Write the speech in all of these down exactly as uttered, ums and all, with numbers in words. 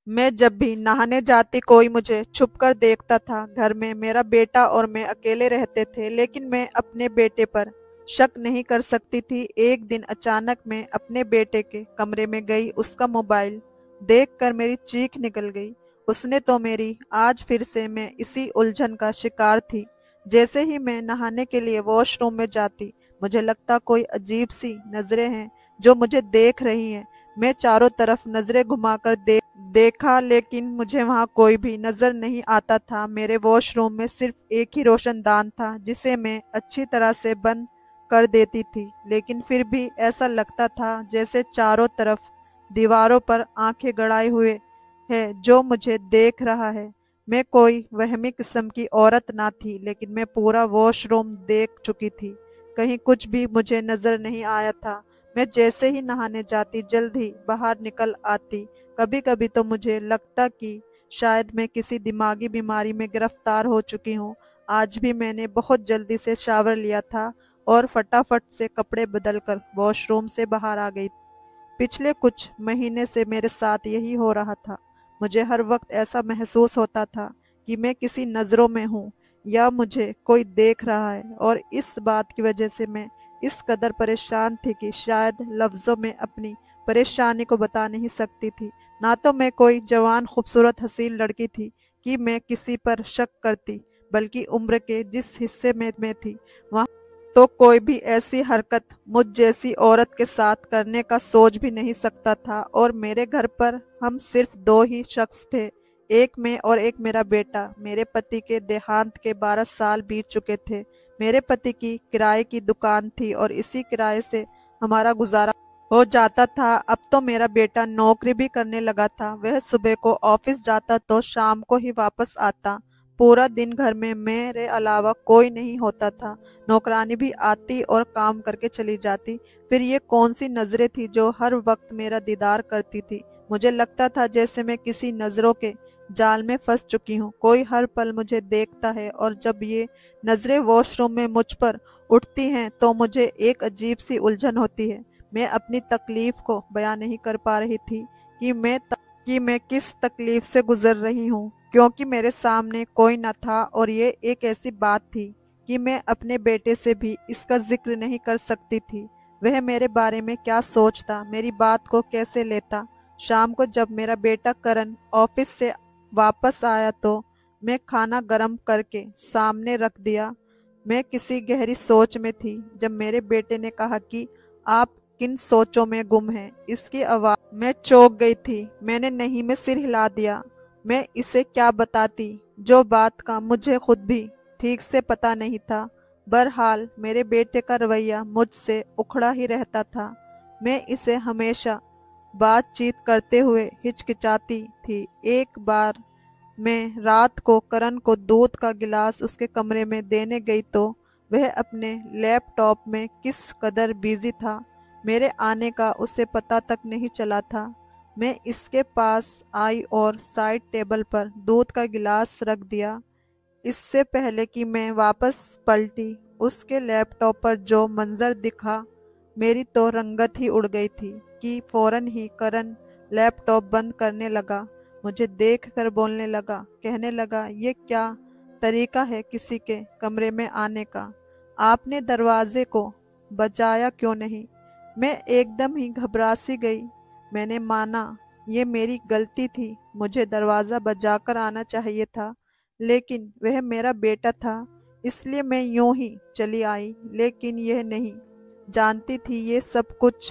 मैं जब भी नहाने जाती कोई मुझे छुपकर देखता था। घर में मेरा बेटा और मैं अकेले रहते थे, लेकिन मैं अपने बेटे पर शक नहीं कर सकती थी। एक दिन अचानक मैं अपने बेटे के कमरे में गई। उसका मोबाइल देखकर मेरी चीख निकल गई। उसने तो मेरी आज फिर से मैं इसी उलझन का शिकार थी। जैसे ही मैं नहाने के लिए वॉशरूम में जाती, मुझे लगता कोई अजीब सी नजरें हैं जो मुझे देख रही हैं। मैं चारों तरफ नजरें घुमाकर देख देखा, लेकिन मुझे वहां कोई भी नजर नहीं आता था। मेरे वॉशरूम में सिर्फ एक ही रोशनदान था, जिसे मैं अच्छी तरह से बंद कर देती थी, लेकिन फिर भी ऐसा लगता था जैसे चारों तरफ दीवारों पर आंखें गड़ाए हुए है जो मुझे देख रहा है। मैं कोई वहमी किस्म की औरत ना थी, लेकिन मैं पूरा वॉशरूम देख चुकी थी। कहीं कुछ भी मुझे नजर नहीं आया था। मैं जैसे ही नहाने जाती, जल्द ही बाहर निकल आती। कभी कभी तो मुझे लगता कि शायद मैं किसी दिमागी बीमारी में गिरफ्तार हो चुकी हूँ। आज भी मैंने बहुत जल्दी से शावर लिया था और फटाफट से कपड़े बदलकर वॉशरूम से बाहर आ गई। पिछले कुछ महीने से मेरे साथ यही हो रहा था। मुझे हर वक्त ऐसा महसूस होता था कि मैं किसी नज़रों में हूँ या मुझे कोई देख रहा है, और इस बात की वजह से मैं इस कदर परेशान थी कि शायद लफ्ज़ों में अपनी परेशानी को बता नहीं सकती थी। ना तो मैं कोई जवान खूबसूरत हसीन लड़की थी कि मैं किसी पर शक करती, बल्कि उम्र के जिस हिस्से में मैं थी वहाँ तो कोई भी ऐसी हरकत मुझ जैसी औरत के साथ करने का सोच भी नहीं सकता था। और मेरे घर पर हम सिर्फ दो ही शख्स थे, एक मैं और एक मेरा बेटा। मेरे पति के देहांत के बारह साल बीत चुके थे। मेरे पति की किराए की दुकान थी और इसी किराए से हमारा गुजारा हो जाता था। अब तो मेरा बेटा नौकरी भी करने लगा था। वह सुबह को ऑफिस जाता तो शाम को ही वापस आता। पूरा दिन घर में मेरे अलावा कोई नहीं होता था। नौकरानी भी आती और काम करके चली जाती। फिर ये कौन सी नजरें थी जो हर वक्त मेरा दीदार करती थी। मुझे लगता था जैसे मैं किसी नजरों के जाल में फंस चुकी हूँ। कोई हर पल मुझे देखता है, और जब ये नजरें वॉशरूम में मुझ पर उठती हैं तो मुझे एक अजीब सी उलझन होती है। मैं अपनी तकलीफ को बयां नहीं कर पा रही थी कि मैं त... कि मैं किस तकलीफ से गुजर रही हूँ, क्योंकि मेरे सामने कोई न था। और ये एक ऐसी बात थी कि मैं अपने बेटे से भी इसका जिक्र नहीं कर सकती थी। वह मेरे बारे में क्या सोचता, मेरी बात को कैसे लेता। शाम को जब मेरा बेटा करण ऑफिस से वापस आया तो मैं खाना गरम करके सामने रख दिया। मैं किसी गहरी सोच में थी जब मेरे बेटे ने कहा कि आप किन सोचों में गुम हैं। इसकी आवाज में चौंक गई थी। मैंने नहीं में सिर हिला दिया। मैं इसे क्या बताती जो बात का मुझे खुद भी ठीक से पता नहीं था। बहरहाल मेरे बेटे का रवैया मुझसे उखड़ा ही रहता था। मैं इसे हमेशा बातचीत करते हुए हिचकिचाती थी। एक बार मैं रात को करण को दूध का गिलास उसके कमरे में देने गई तो वह अपने लैपटॉप में किस कदर बिजी था, मेरे आने का उसे पता तक नहीं चला था। मैं इसके पास आई और साइड टेबल पर दूध का गिलास रख दिया। इससे पहले कि मैं वापस पलटी, उसके लैपटॉप पर जो मंजर दिखा, मेरी तो रंगत ही उड़ गई थी कि फौरन ही करण लैपटॉप बंद करने लगा। मुझे देखकर बोलने लगा, कहने लगा, ये क्या तरीका है किसी के कमरे में आने का? आपने दरवाजे को बजाया क्यों नहीं? मैं एकदम ही घबरा सी गई। मैंने माना ये मेरी गलती थी, मुझे दरवाज़ा बजाकर आना चाहिए था, लेकिन वह मेरा बेटा था, इसलिए मैं यूं ही चली आई। लेकिन यह नहीं जानती थी ये सब कुछ।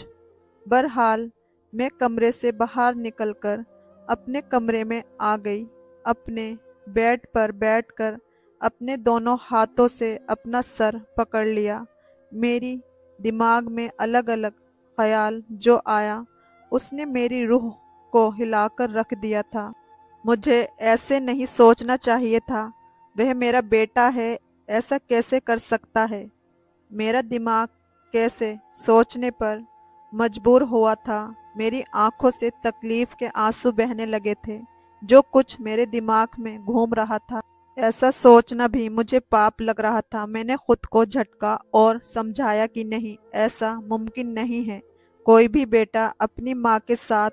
बहरहाल मैं कमरे से बाहर निकलकर अपने कमरे में आ गई। अपने बेड पर बैठकर अपने दोनों हाथों से अपना सर पकड़ लिया। मेरी दिमाग में अलग अलग ख्याल जो आया, उसने मेरी रूह को हिलाकर रख दिया था। मुझे ऐसे नहीं सोचना चाहिए था। वह मेरा बेटा है, ऐसा कैसे कर सकता है? मेरा दिमाग कैसे सोचने पर मजबूर हुआ था। मेरी आंखों से तकलीफ के आंसू बहने लगे थे। जो कुछ मेरे दिमाग में घूम रहा था, ऐसा सोचना भी मुझे पाप लग रहा था। मैंने खुद को झटका और समझाया कि नहीं, ऐसा मुमकिन नहीं है। कोई भी बेटा अपनी माँ के साथ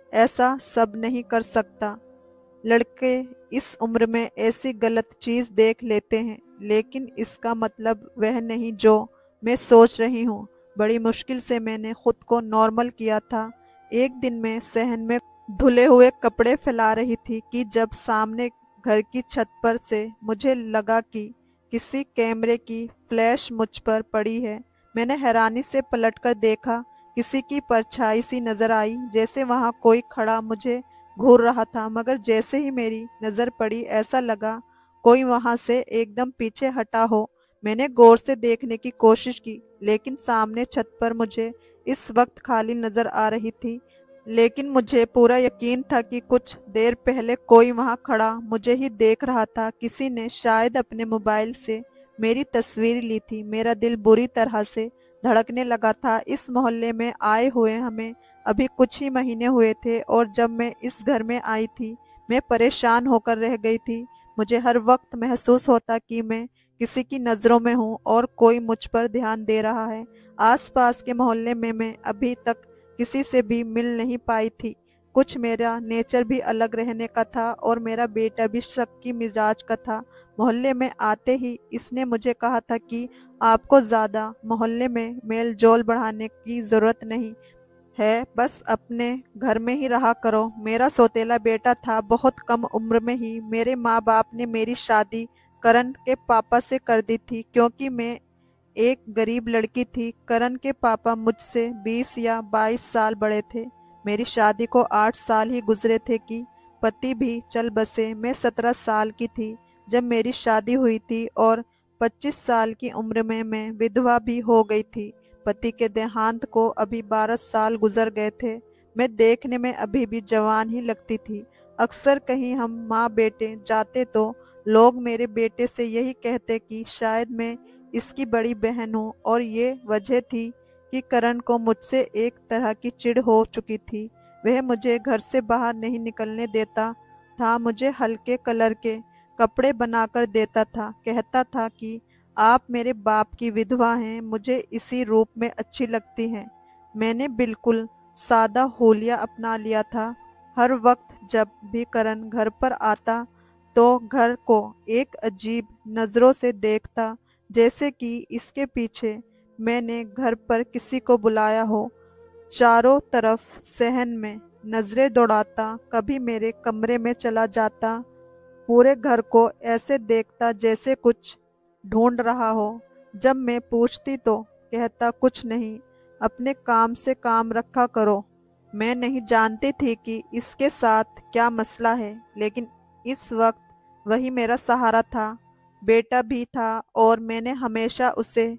ऐसा सब नहीं कर सकता। लड़के इस उम्र में ऐसी गलत चीज़ देख लेते हैं, लेकिन इसका मतलब वह नहीं जो मैं सोच रही हूँ। बड़ी मुश्किल से मैंने खुद को नॉर्मल किया था। एक दिन मैं सहन में धुले हुए कपड़े फैला रही थी कि जब सामने घर की छत पर से मुझे लगा कि किसी कैमरे की फ्लैश मुझ पर पड़ी है। मैंने हैरानी से पलटकर देखा। किसी की परछाई सी नजर आई, जैसे वहां कोई खड़ा मुझे घूर रहा था, मगर जैसे ही मेरी नजर पड़ी ऐसा लगा कोई वहां से एकदम पीछे हटा हो। मैंने गौर से देखने की कोशिश की, लेकिन सामने छत पर मुझे इस वक्त खाली नजर आ रही थी। लेकिन मुझे पूरा यकीन था कि कुछ देर पहले कोई वहां खड़ा मुझे ही देख रहा था। किसी ने शायद अपने मोबाइल से मेरी तस्वीर ली थी। मेरा दिल बुरी तरह से धड़कने लगा था। इस मोहल्ले में आए हुए हमें अभी कुछ ही महीने हुए थे, और जब मैं इस घर में आई थी मैं परेशान होकर रह गई थी। मुझे हर वक्त महसूस होता कि मैं किसी की नज़रों में हूँ और कोई मुझ पर ध्यान दे रहा है। आसपास के मोहल्ले में मैं अभी तक किसी से भी मिल नहीं पाई थी। कुछ मेरा नेचर भी अलग रहने का था, और मेरा बेटा भी शक की मिजाज का था। मोहल्ले में आते ही इसने मुझे कहा था कि आपको ज़्यादा मोहल्ले में मेल जोल बढ़ाने की ज़रूरत नहीं है, बस अपने घर में ही रहा करो। मेरा सौतेला बेटा था। बहुत कम उम्र में ही मेरे माँ बाप ने मेरी शादी करण के पापा से कर दी थी, क्योंकि मैं एक गरीब लड़की थी। करण के पापा मुझसे बीस या बाईस साल बड़े थे। मेरी शादी को आठ साल ही गुजरे थे कि पति भी चल बसे। मैं सत्रह साल की थी जब मेरी शादी हुई थी, और पच्चीस साल की उम्र में मैं विधवा भी हो गई थी। पति के देहांत को अभी बारह साल गुजर गए थे। मैं देखने में अभी भी जवान ही लगती थी। अक्सर कहीं हम माँ बेटे जाते तो लोग मेरे बेटे से यही कहते कि शायद मैं इसकी बड़ी बहन हूँ, और ये वजह थी कि करण को मुझसे एक तरह की चिढ़ हो चुकी थी। वह मुझे घर से बाहर नहीं निकलने देता था। मुझे हल्के कलर के कपड़े बनाकर देता था। कहता था कि आप मेरे बाप की विधवा हैं, मुझे इसी रूप में अच्छी लगती हैं। मैंने बिल्कुल सादा होलिया अपना लिया था। हर वक्त जब भी करण घर पर आता तो घर को एक अजीब नज़रों से देखता, जैसे कि इसके पीछे मैंने घर पर किसी को बुलाया हो। चारों तरफ सहन में नजरें दौड़ाता, कभी मेरे कमरे में चला जाता, पूरे घर को ऐसे देखता जैसे कुछ ढूंढ रहा हो। जब मैं पूछती तो कहता कुछ नहीं, अपने काम से काम रखा करो। मैं नहीं जानती थी कि इसके साथ क्या मसला है, लेकिन इस वक्त वही मेरा सहारा था। बेटा भी था, और मैंने हमेशा उसे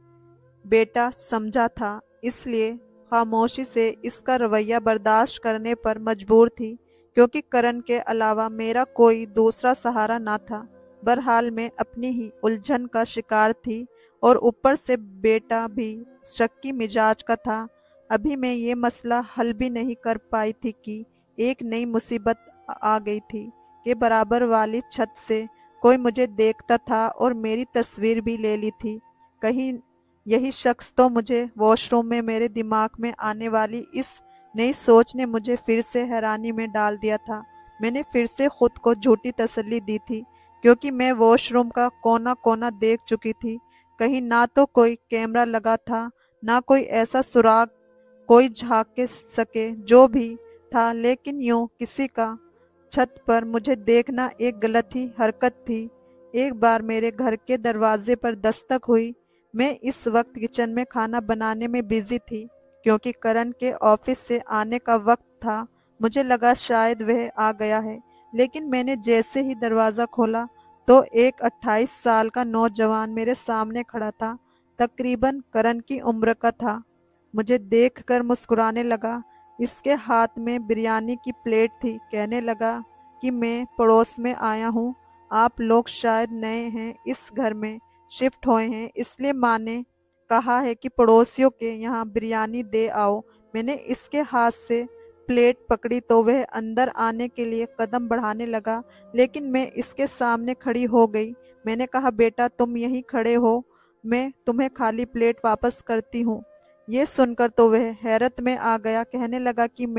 बेटा समझा था, इसलिए खामोशी से इसका रवैया बर्दाश्त करने पर मजबूर थी, क्योंकि करण के अलावा मेरा कोई दूसरा सहारा ना था। बहरहाल मैं अपनी ही उलझन का शिकार थी, और ऊपर से बेटा भी शक्की मिजाज का था। अभी मैं ये मसला हल भी नहीं कर पाई थी कि एक नई मुसीबत आ गई थी कि बराबर वाली छत से कोई मुझे देखता था और मेरी तस्वीर भी ले ली थी। कहीं यही शख्स तो मुझे वॉशरूम में मेरे दिमाग में आने वाली इस नई सोच ने मुझे फिर से हैरानी में डाल दिया था। मैंने फिर से खुद को झूठी तसल्ली दी थी, क्योंकि मैं वॉशरूम का कोना कोना देख चुकी थी। कहीं ना तो कोई कैमरा लगा था, ना कोई ऐसा सुराग कोई झांक के सके। जो भी था, लेकिन यूं किसी का छत पर मुझे देखना एक गलत ही हरकत थी। एक बार मेरे घर के दरवाजे पर दस्तक हुई। मैं इस वक्त किचन में खाना बनाने में बिजी थी, क्योंकि करण के ऑफिस से आने का वक्त था। मुझे लगा शायद वह आ गया है, लेकिन मैंने जैसे ही दरवाज़ा खोला तो एक अट्ठाईस साल का नौजवान मेरे सामने खड़ा था। तकरीबन करण की उम्र का था। मुझे देखकर मुस्कुराने लगा। इसके हाथ में बिरयानी की प्लेट थी। कहने लगा कि मैं पड़ोस में आया हूँ, आप लोग शायद नए हैं, इस घर में शिफ्ट हुए हैं, इसलिए माँ ने कहा है कि पड़ोसियों के यहाँ बिरयानी दे आओ। मैंने इसके हाथ से प्लेट पकड़ी तो वह अंदर आने के लिए कदम बढ़ाने लगा, लेकिन मैं इसके सामने खड़ी हो गई। मैंने कहा, बेटा तुम यहीं खड़े हो, मैं तुम्हें खाली प्लेट वापस करती हूँ। ये सुनकर तो वह हैरत में आ गया। कहने लगा कि मैं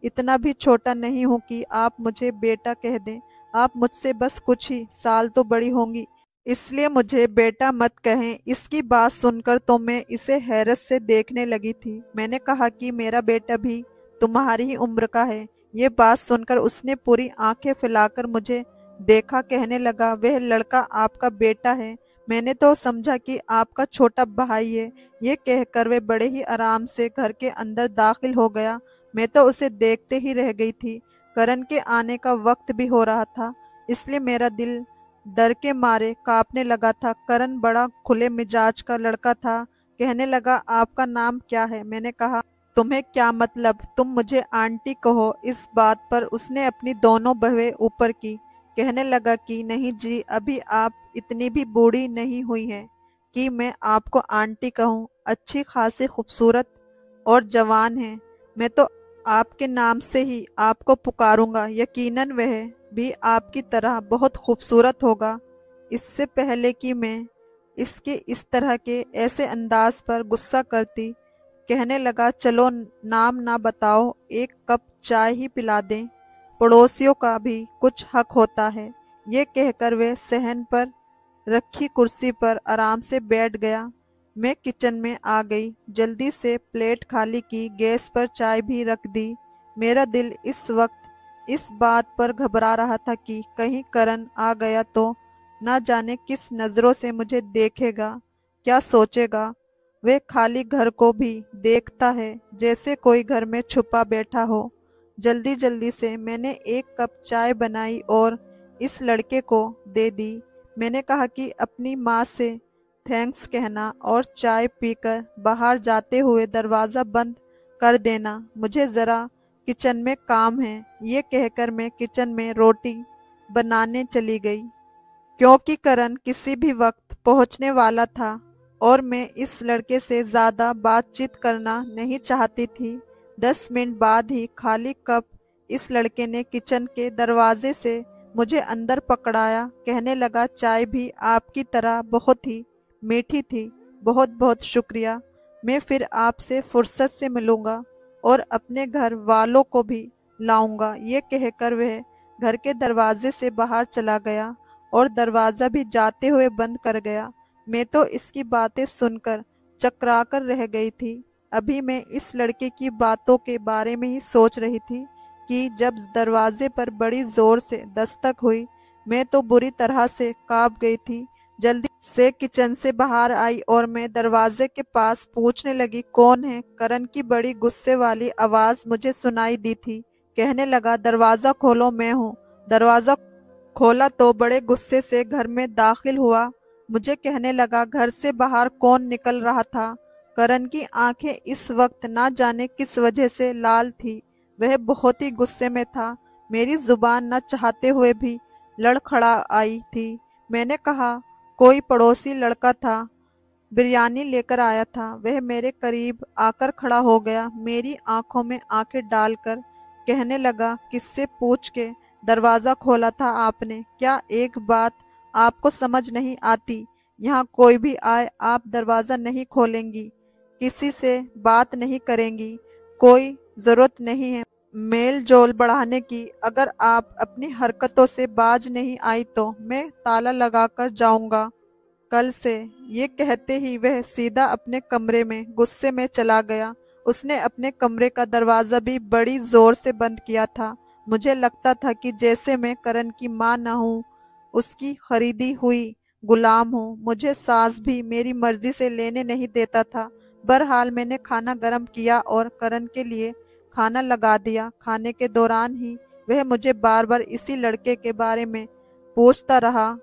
इतना भी छोटा नहीं हूँ कि आप मुझे बेटा कह दें। आप मुझसे बस कुछ ही साल तो बड़ी होंगी, इसलिए मुझे बेटा मत कहें। इसकी बात सुनकर तो मैं इसे हैरत से देखने लगी थी। मैंने कहा कि मेरा बेटा भी तुम्हारी ही उम्र का है। ये बात सुनकर उसने पूरी आंखें फैलाकर मुझे देखा, कहने लगा, वह लड़का आपका बेटा है? मैंने तो समझा कि आपका छोटा भाई है। ये कहकर वे बड़े ही आराम से घर के अंदर दाखिल हो गया। मैं तो उसे देखते ही रह गई थी। करण के आने का वक्त भी हो रहा था, इसलिए मेरा दिल डर के मारे कांपने लगा था। करण बड़ा खुले मिजाज का लड़का था। कहने लगा, आपका नाम क्या है? मैंने कहा, तुम्हें क्या मतलब, तुम मुझे आंटी कहो। इस बात पर उसने अपनी दोनों भवें ऊपर की। कहने लगा कि नहीं जी, अभी आप इतनी भी बूढ़ी नहीं हुई हैं कि मैं आपको आंटी कहूँ। अच्छी खासी खूबसूरत और जवान है। मैं तो आपके नाम से ही आपको पुकारूंगा। यकीनन वह भी आपकी तरह बहुत खूबसूरत होगा। इससे पहले कि मैं इसके इस तरह के ऐसे अंदाज पर गुस्सा करती, कहने लगा, चलो नाम ना बताओ, एक कप चाय ही पिला दें। पड़ोसियों का भी कुछ हक होता है। ये कहकर वह सहन पर रखी कुर्सी पर आराम से बैठ गया। मैं किचन में आ गई, जल्दी से प्लेट खाली की, गैस पर चाय भी रख दी। मेरा दिल इस वक्त इस बात पर घबरा रहा था कि कहीं करण आ गया तो ना जाने किस नज़रों से मुझे देखेगा, क्या सोचेगा। वह खाली घर को भी देखता है जैसे कोई घर में छुपा बैठा हो। जल्दी जल्दी से मैंने एक कप चाय बनाई और इस लड़के को दे दी। मैंने कहा कि अपनी माँ से थैंक्स कहना और चाय पीकर बाहर जाते हुए दरवाज़ा बंद कर देना। मुझे ज़रा किचन में काम है। ये कहकर मैं किचन में रोटी बनाने चली गई, क्योंकि करण किसी भी वक्त पहुंचने वाला था और मैं इस लड़के से ज़्यादा बातचीत करना नहीं चाहती थी। दस मिनट बाद ही खाली कप इस लड़के ने किचन के दरवाजे से मुझे अंदर पकड़ाया। कहने लगा, चाय भी आपकी तरह बहुत ही मीठी थी। बहुत बहुत शुक्रिया। मैं फिर आपसे फुर्सत से मिलूंगा और अपने घर वालों को भी लाऊंगा। ये कहकर वह घर के दरवाजे से बाहर चला गया और दरवाज़ा भी जाते हुए बंद कर गया। मैं तो इसकी बातें सुनकर चकरा कर रह गई थी। अभी मैं इस लड़के की बातों के बारे में ही सोच रही थी कि जब दरवाजे पर बड़ी जोर से दस्तक हुई। मैं तो बुरी तरह से कांप गई थी। जल्दी से किचन से बाहर आई और मैं दरवाजे के पास पूछने लगी, कौन है? करण की बड़ी गुस्से वाली आवाज़ मुझे सुनाई दी थी। कहने लगा, दरवाज़ा खोलो, मैं हूँ। दरवाज़ा खोला तो बड़े गुस्से से घर में दाखिल हुआ। मुझे कहने लगा, घर से बाहर कौन निकल रहा था? करण की आंखें इस वक्त ना जाने किस वजह से लाल थी। वह बहुत ही गुस्से में था। मेरी जुबान न चाहते हुए भी लड़खड़ा आई थी। मैंने कहा, कोई पड़ोसी लड़का था, बिरयानी लेकर आया था। वह मेरे करीब आकर खड़ा हो गया, मेरी आंखों में आंखें डालकर कहने लगा, किससे पूछ के दरवाज़ा खोला था आपने? क्या एक बात आपको समझ नहीं आती? यहाँ कोई भी आए, आप दरवाज़ा नहीं खोलेंगी, किसी से बात नहीं करेंगी, कोई ज़रूरत नहीं है मेल जोल बढ़ाने की। अगर आप अपनी हरकतों से बाज नहीं आई तो मैं ताला लगाकर जाऊंगा कल से। ये कहते ही वह सीधा अपने कमरे में गुस्से में चला गया। उसने अपने कमरे का दरवाज़ा भी बड़ी ज़ोर से बंद किया था। मुझे लगता था कि जैसे मैं करण की माँ न हूँ, उसकी खरीदी हुई गुलाम हूँ। मुझे सास भी मेरी मर्जी से लेने नहीं देता था। बहरहाल मैंने खाना गर्म किया और करण के लिए खाना लगा दिया। खाने के दौरान ही वह मुझे बार बार इसी लड़के के बारे में पूछता रहा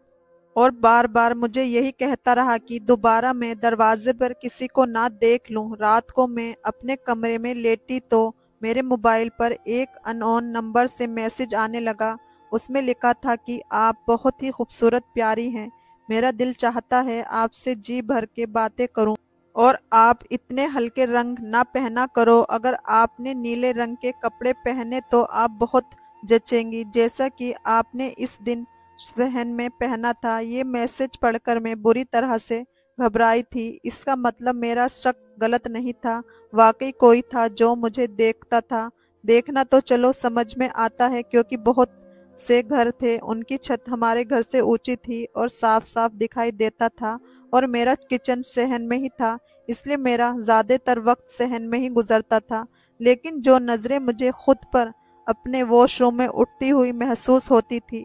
और बार बार मुझे यही कहता रहा कि दोबारा मैं दरवाजे पर किसी को ना देख लूं। रात को मैं अपने कमरे में लेटी तो मेरे मोबाइल पर एक अननोन नंबर से मैसेज आने लगा। उसमें लिखा था कि आप बहुत ही खूबसूरत प्यारी हैं। मेरा दिल चाहता है आपसे जी भर के बातें करूं और आप इतने हल्के रंग ना पहना करो। अगर आपने नीले रंग के कपड़े पहने तो आप बहुत जचेंगी, जैसा कि आपने इस दिन सहन में पहना था। ये मैसेज पढ़कर मैं बुरी तरह से घबराई थी। इसका मतलब मेरा शक गलत नहीं था, वाकई कोई था जो मुझे देखता था। देखना तो चलो समझ में आता है, क्योंकि बहुत से घर थे, उनकी छत हमारे घर से ऊंची थी और साफ साफ दिखाई देता था, और मेरा किचन सहन में ही था, इसलिए मेरा ज़्यादातर वक्त सहन में ही गुजरता था। लेकिन जो नज़रें मुझे खुद पर अपने वॉशरूम में उठती हुई महसूस होती थी,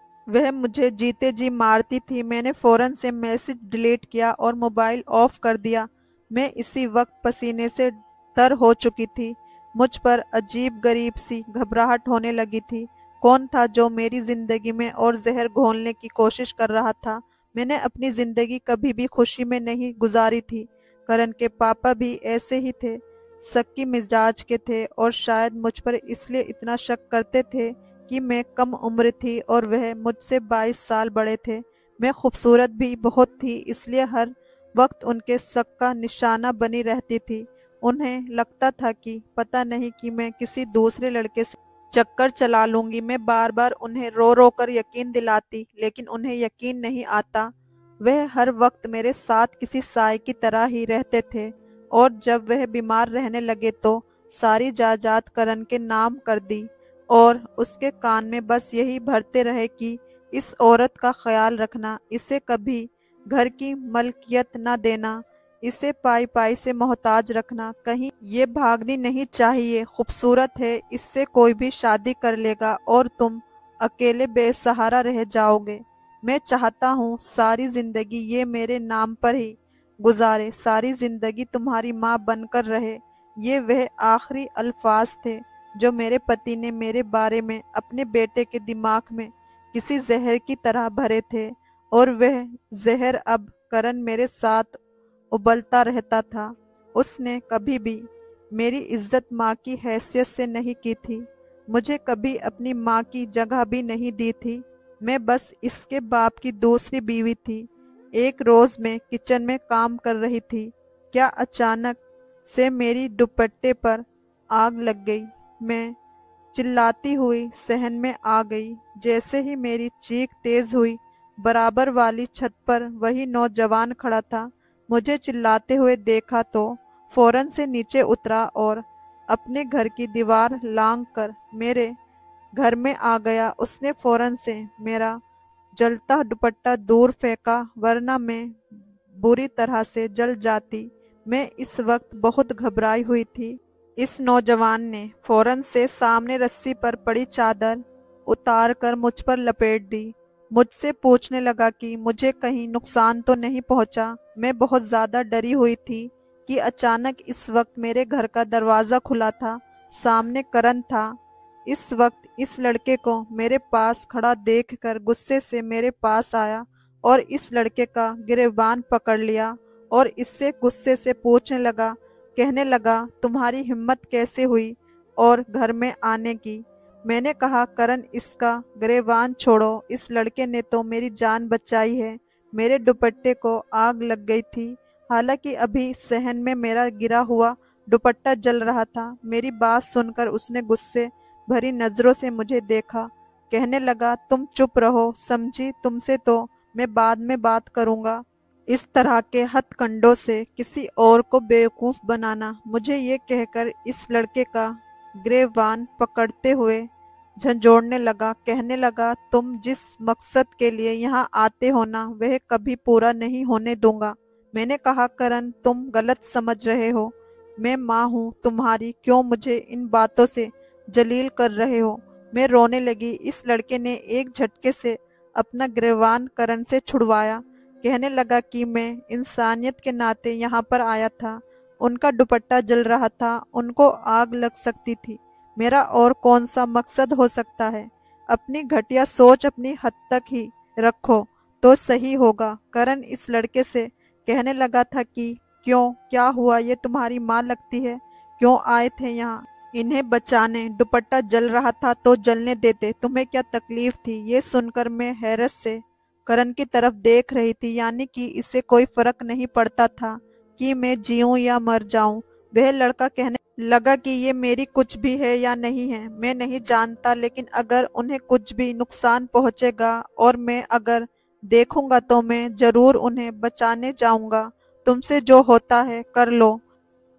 वह मुझे जीते जी मारती थी। मैंने फौरन से मैसेज डिलीट किया और मोबाइल ऑफ कर दिया। मैं इसी वक्त पसीने से तर हो चुकी थी। मुझ पर अजीब गरीब सी घबराहट होने लगी थी। कौन था जो मेरी जिंदगी में और जहर घोलने की कोशिश कर रहा था? मैंने अपनी जिंदगी कभी भी खुशी में नहीं गुजारी थी। करण के पापा भी ऐसे ही थे, सक्की मिजाज के थे, और शायद मुझ पर इसलिए इतना शक करते थे कि मैं कम उम्र थी और वह मुझसे बाईस साल बड़े थे। मैं खूबसूरत भी बहुत थी, इसलिए हर वक्त उनके शक का निशाना बनी रहती थी। उन्हें लगता था कि पता नहीं कि मैं किसी दूसरे लड़के से चक्कर चला लूंगी। मैं बार बार उन्हें रो रो कर यकीन दिलाती, लेकिन उन्हें यकीन नहीं आता। वह हर वक्त मेरे साथ किसी साय की तरह ही रहते थे, और जब वह बीमार रहने लगे तो सारी जायदाद करण के नाम कर दी, और उसके कान में बस यही भरते रहे कि इस औरत का ख्याल रखना, इसे कभी घर की मलकियत न देना, इसे पाई पाई से मोहताज रखना, कहीं ये भागनी नहीं चाहिए, खूबसूरत है, इससे कोई भी शादी कर लेगा और तुम अकेले बेसहारा रह जाओगे। मैं चाहता हूँ सारी जिंदगी ये मेरे नाम पर ही गुजारे, सारी जिंदगी तुम्हारी माँ बनकर रहे। ये वह आखिरी अल्फाज थे जो मेरे पति ने मेरे बारे में अपने बेटे के दिमाग में किसी जहर की तरह भरे थे, और वह जहर अब करण मेरे साथ उबलता रहता था। उसने कभी भी मेरी इज्जत माँ की हैसियत से नहीं की थी, मुझे कभी अपनी माँ की जगह भी नहीं दी थी। मैं बस इसके बाप की दूसरी बीवी थी। एक रोज मैं किचन में काम कर रही थी, क्या अचानक से मेरी दुपट्टे पर आग लग गई। मैं चिल्लाती हुई सहन में आ गई। जैसे ही मेरी चीख तेज हुई, बराबर वाली छत पर वही नौजवान खड़ा था। मुझे चिल्लाते हुए देखा तो फौरन से नीचे उतरा और अपने घर की दीवार लांघ कर मेरे घर में आ गया। उसने फौरन से मेरा जलता दुपट्टा दूर फेंका, वरना मैं बुरी तरह से जल जाती। मैं इस वक्त बहुत घबराई हुई थी। इस नौजवान ने फौरन से सामने रस्सी पर पड़ी चादर उतार कर मुझ पर लपेट दी। मुझसे पूछने लगा कि मुझे कहीं नुकसान तो नहीं पहुंचा। मैं बहुत ज़्यादा डरी हुई थी कि अचानक इस वक्त मेरे घर का दरवाज़ा खुला था। सामने करण था। इस वक्त इस लड़के को मेरे पास खड़ा देखकर गुस्से से मेरे पास आया और इस लड़के का गिरेबान पकड़ लिया और इससे गुस्से से पूछने लगा, कहने लगा, तुम्हारी हिम्मत कैसे हुई और घर में आने की? मैंने कहा, करण इसका गिरेबान छोड़ो, इस लड़के ने तो मेरी जान बचाई है। मेरे दुपट्टे को आग लग गई थी, हालांकि अभी सहन में मेरा गिरा हुआ दुपट्टा जल रहा था। मेरी बात सुनकर उसने गुस्से भरी नजरों से मुझे देखा, कहने लगा, तुम चुप रहो, समझी, तुमसे तो मैं बाद में बात करूंगा। इस तरह के हथकंडों से किसी और को बेवकूफ बनाना। मुझे ये कहकर इस लड़के का गिरेबान पकड़ते हुए झंझोड़ने लगा, कहने लगा, तुम जिस मकसद के लिए यहाँ आते हो ना, वह कभी पूरा नहीं होने दूंगा। मैंने कहा, करण, तुम गलत समझ रहे हो, मैं माँ हूँ तुम्हारी, क्यों मुझे इन बातों से जलील कर रहे हो? मैं रोने लगी। इस लड़के ने एक झटके से अपना गिरेबान करण से छुड़वाया, कहने लगा कि मैं इंसानियत के नाते यहाँ पर आया था। उनका दुपट्टा जल रहा था, उनको आग लग सकती थी, मेरा और कौन सा मकसद हो सकता है? अपनी घटिया सोच अपनी हद तक ही रखो तो सही होगा। करण इस लड़के से कहने लगा था कि क्यों, क्या हुआ, ये तुम्हारी माँ लगती है, क्यों आए थे यहाँ इन्हें बचाने? दुपट्टा जल रहा था तो जलने देते, तुम्हें क्या तकलीफ थी? ये सुनकर मैं हैरत से करण की तरफ देख रही थी, यानी कि इसे कोई फर्क नहीं पड़ता था कि मैं जीऊं या मर जाऊं। वह लड़का कहने लगा कि ये मेरी कुछ भी है या नहीं है मैं नहीं जानता, लेकिन अगर उन्हें कुछ भी नुकसान पहुंचेगा और मैं अगर देखूंगा तो मैं जरूर उन्हें बचाने जाऊंगा। तुमसे जो होता है कर लो।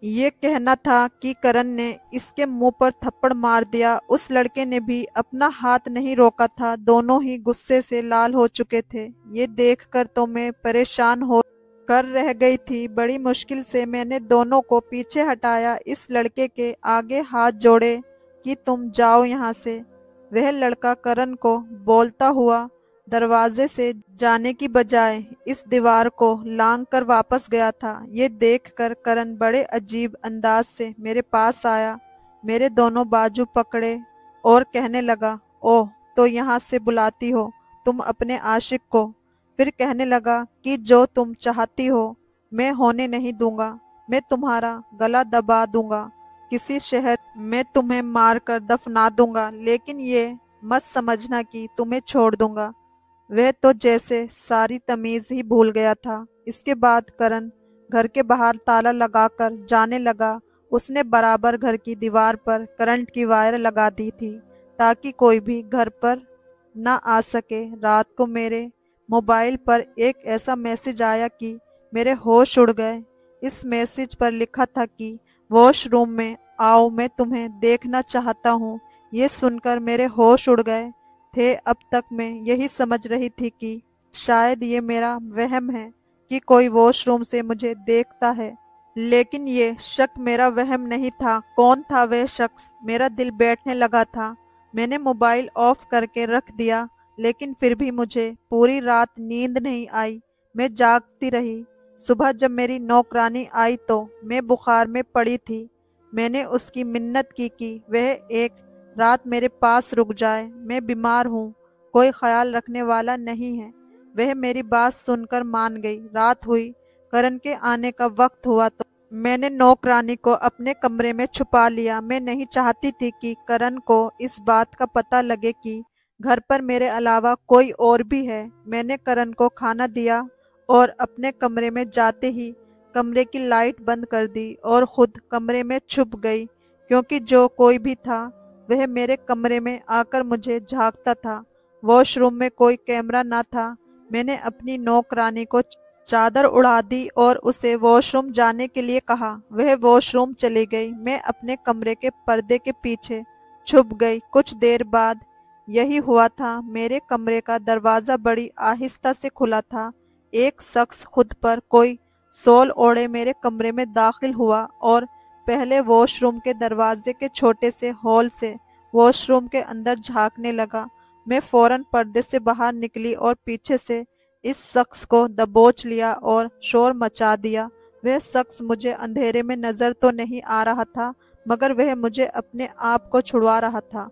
ये कहना था कि करण ने इसके मुंह पर थप्पड़ मार दिया। उस लड़के ने भी अपना हाथ नहीं रोका था। दोनों ही गुस्से से लाल हो चुके थे। ये देखकर तो मैं परेशान हो कर रह गई थी। बड़ी मुश्किल से मैंने दोनों को पीछे हटाया, इस लड़के के आगे हाथ जोड़े कि तुम जाओ यहाँ से। वह लड़का करण को बोलता हुआ दरवाजे से जाने की बजाय इस दीवार को लांघ कर वापस गया था। ये देखकर करण बड़े अजीब अंदाज से मेरे पास आया, मेरे दोनों बाजू पकड़े और कहने लगा, ओह तो यहाँ से बुलाती हो तुम अपने आशिक को। फिर कहने लगा कि जो तुम चाहती हो मैं होने नहीं दूंगा। मैं तुम्हारा गला दबा दूंगा, किसी शहर में तुम्हें मार कर दफना दूंगा, लेकिन ये मत समझना कि तुम्हें छोड़ दूंगा। वह तो जैसे सारी तमीज ही भूल गया था। इसके बाद करण घर के बाहर ताला लगाकर जाने लगा। उसने बराबर घर की दीवार पर करंट की वायर लगा दी थी ताकि कोई भी घर पर ना आ सके। रात को मेरे मोबाइल पर एक ऐसा मैसेज आया कि मेरे होश उड़ गए। इस मैसेज पर लिखा था कि वॉशरूम में आओ, मैं तुम्हें देखना चाहता हूँ। ये सुनकर मेरे होश उड़ गए थे। अब तक मैं यही समझ रही थी कि शायद ये मेरा वहम है कि कोई वॉशरूम से मुझे देखता है, लेकिन ये शक मेरा वहम नहीं था। कौन था वह शख्स? मेरा दिल बैठने लगा था। मैंने मोबाइल ऑफ करके रख दिया, लेकिन फिर भी मुझे पूरी रात नींद नहीं आई। मैं जागती रही। सुबह जब मेरी नौकरानी आई तो मैं बुखार में पड़ी थी। मैंने उसकी मिन्नत की कि वह एक रात मेरे पास रुक जाए। मैं बीमार हूँ, कोई ख्याल रखने वाला नहीं है। वह मेरी बात सुनकर मान गई। रात हुई, करण के आने का वक्त हुआ तो मैंने नौकरानी को अपने कमरे में छुपा लिया। मैं नहीं चाहती थी कि करण को इस बात का पता लगे कि घर पर मेरे अलावा कोई और भी है। मैंने करण को खाना दिया और अपने कमरे में जाते ही कमरे की लाइट बंद कर दी और खुद कमरे में छुप गई, क्योंकि जो कोई भी था वह मेरे कमरे में आकर मुझे झांकता था। वॉशरूम में कोई कैमरा ना था। मैंने अपनी नौकरानी को चादर उड़ा दी और उसे वॉशरूम जाने के लिए कहा। वह वॉशरूम चली गई। मैं अपने कमरे के पर्दे के पीछे छुप गई। कुछ देर बाद यही हुआ था। मेरे कमरे का दरवाज़ा बड़ी आहिस्ता से खुला था। एक शख्स खुद पर कोई शॉल ओढ़े मेरे कमरे में दाखिल हुआ और पहले वॉशरूम के दरवाजे के छोटे से हॉल से वॉशरूम के अंदर झांकने लगा। मैं फौरन पर्दे से बाहर निकली और पीछे से इस शख्स को दबोच लिया और शोर मचा दिया। वह शख्स मुझे अंधेरे में नजर तो नहीं आ रहा था, मगर वह मुझे अपने आप को छुड़वा रहा था।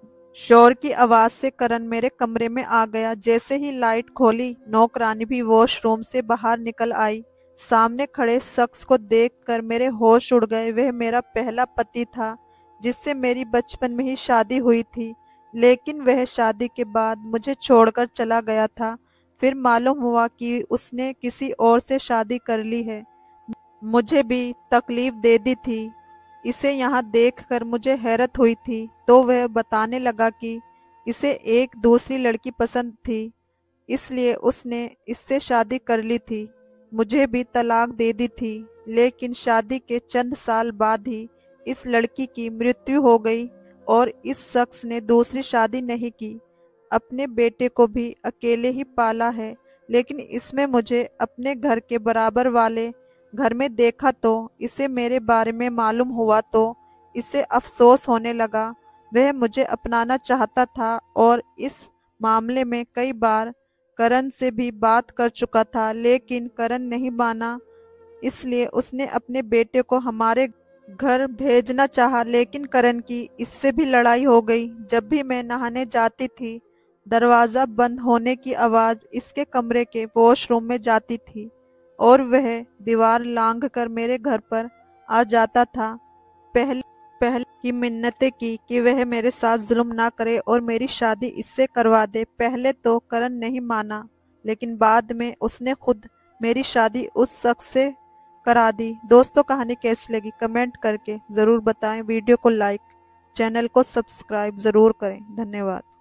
शोर की आवाज से करण मेरे कमरे में आ गया। जैसे ही लाइट खोली, नौकरानी भी वॉशरूम से बाहर निकल आई। सामने खड़े शख्स को देखकर मेरे होश उड़ गए। वह मेरा पहला पति था, जिससे मेरी बचपन में ही शादी हुई थी, लेकिन वह शादी के बाद मुझे छोड़कर चला गया था। फिर मालूम हुआ कि उसने किसी और से शादी कर ली है। मुझे भी तकलीफ दे दी थी। इसे यहाँ देखकर मुझे हैरत हुई थी, तो वह बताने लगा कि इसे एक दूसरी लड़की पसंद थी, इसलिए उसने इससे शादी कर ली थी। मुझे भी तलाक दे दी थी, लेकिन शादी के चंद साल बाद ही इस लड़की की मृत्यु हो गई और इस शख्स ने दूसरी शादी नहीं की। अपने बेटे को भी अकेले ही पाला है, लेकिन इसमें मुझे अपने घर के बराबर वाले घर में देखा तो इसे मेरे बारे में मालूम हुआ तो इसे अफसोस होने लगा। वह मुझे अपनाना चाहता था और इस मामले में कई बार करण से भी बात कर चुका था, लेकिन करण नहीं माना। इसलिए उसने अपने बेटे को हमारे घर भेजना चाहा, लेकिन करण की इससे भी लड़ाई हो गई। जब भी मैं नहाने जाती थी, दरवाज़ा बंद होने की आवाज़ इसके कमरे के वॉशरूम में जाती थी और वह दीवार लांघ कर मेरे घर पर आ जाता था। पहले पहले की मिन्नतें की कि वह मेरे साथ जुल्म ना करे और मेरी शादी इससे करवा दे। पहले तो करण नहीं माना, लेकिन बाद में उसने खुद मेरी शादी उस शख्स से करा दी। दोस्तों, कहानी कैसी लगी कमेंट करके ज़रूर बताएं। वीडियो को लाइक, चैनल को सब्सक्राइब ज़रूर करें। धन्यवाद।